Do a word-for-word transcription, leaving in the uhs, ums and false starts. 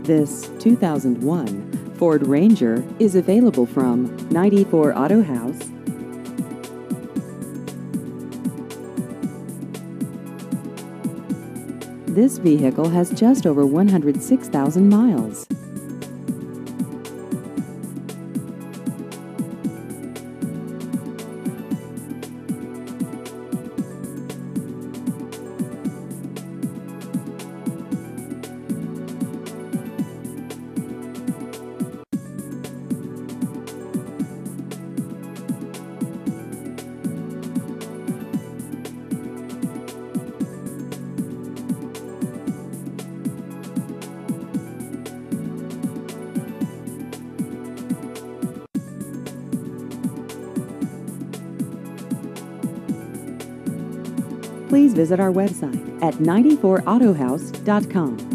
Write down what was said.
This two thousand one Ford Ranger is available from ninety-four Auto House. This vehicle has just over one hundred six thousand miles. Please visit our website at ninety-four auto house dot com.